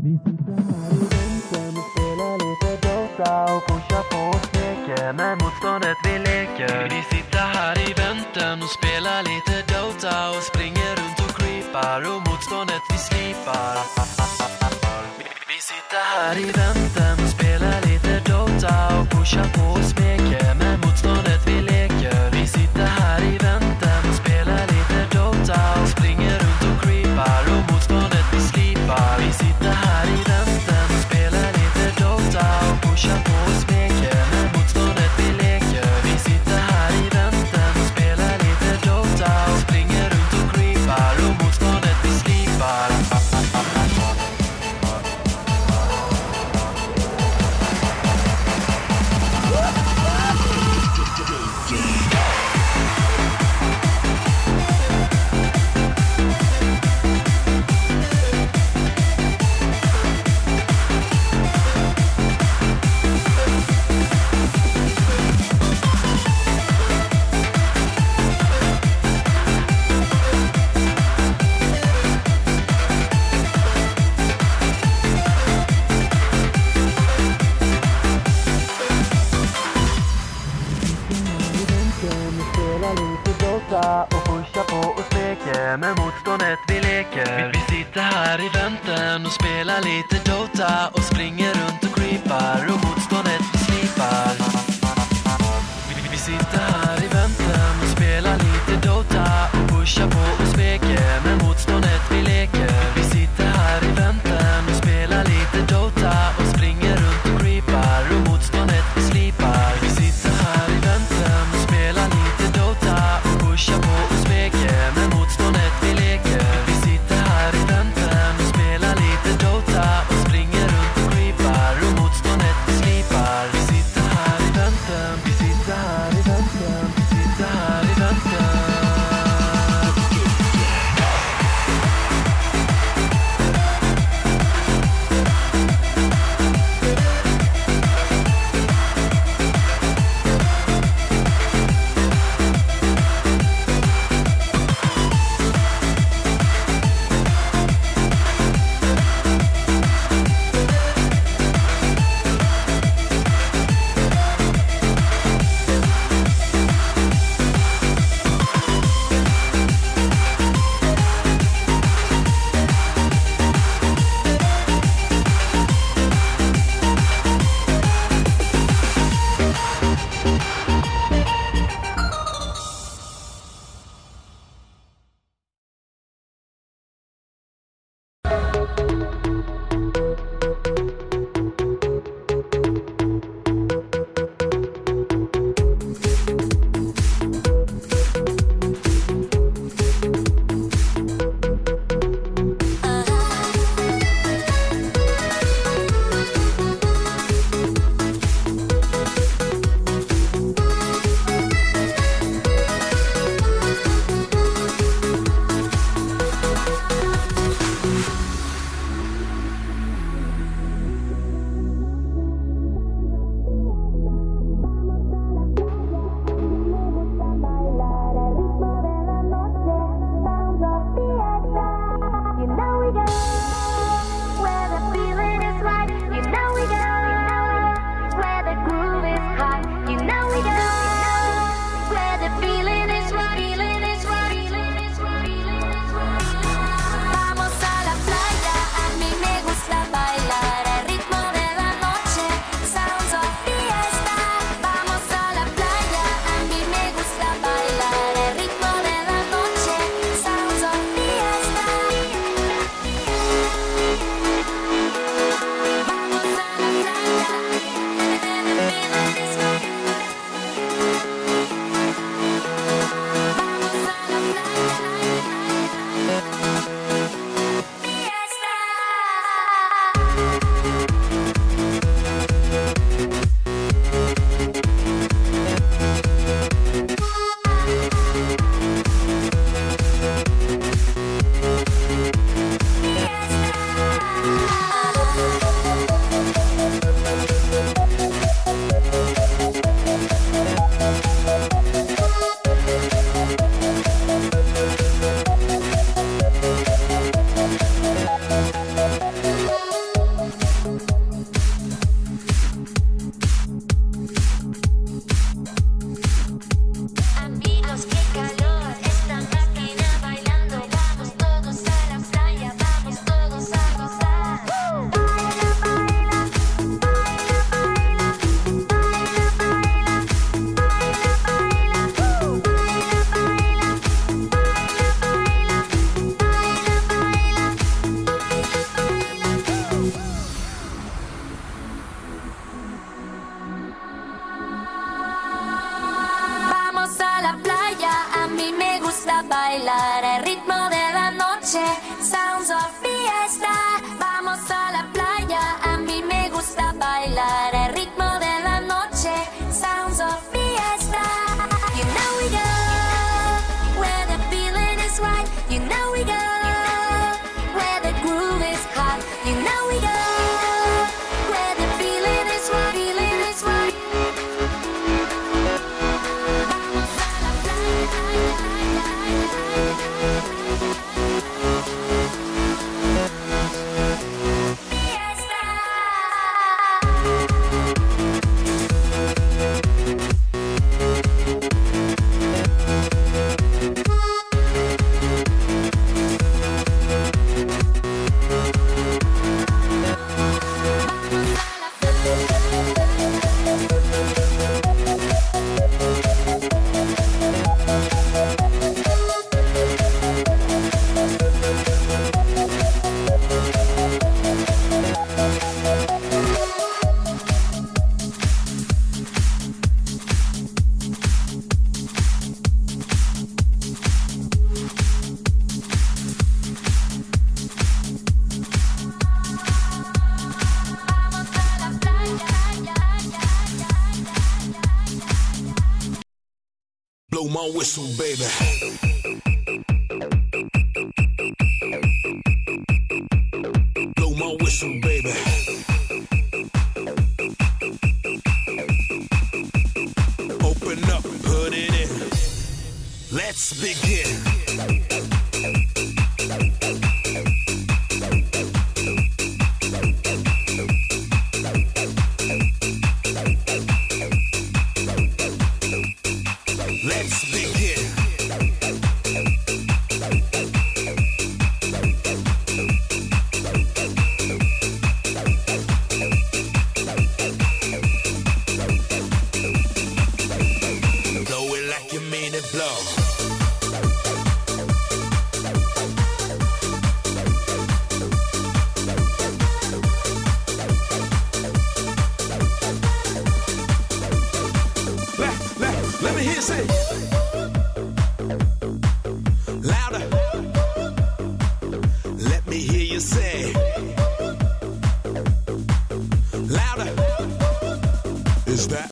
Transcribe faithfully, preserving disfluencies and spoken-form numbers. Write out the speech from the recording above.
Vi sitter här i väntan och spelar lite Dota och pushar på och smeker med motståndet vi leker. Vi sitter här i väntan och spelar lite Dota och springer runt och creepar och motståndet vi slipar. Vi sitter här i väntan och spelar lite Dota och pushar på och smeker med motståndet vi leker. Vi sitter här i väntan och spelar lite Dota och springer runt och creepar och motståndet vi slipar. Vi sitter här i väntan och spelar lite Dota och pushar på och smeker med motståndet vi leker. Vi sitter här i väntan och spelar lite Dota och springer runt och creepar och motståndet vi slipar. Och pusha på och smeker med motståndet vi leker. Vi sitter här i väntan och spelar lite Dota och springer runt och creepar och motståndet vi slipar. Vi sitter här i väntan och spelar lite Dota och pushar på och smeker med motståndet vi leker. Vi sitter här i väntan och spelar lite Dota och springer runt och creepar och motståndet vi slipar. Vi sitter här i väntan och spelar lite Dota och pushar på och smeker med motståndet vi leker. Vi sitter här i väntan och spelar lite Dota och springer runt och creepar och motståndet vi slipar. Vi sitter här i Blow my whistle, baby. Blow my whistle, baby. Open up, put it in. Let's begin. Let's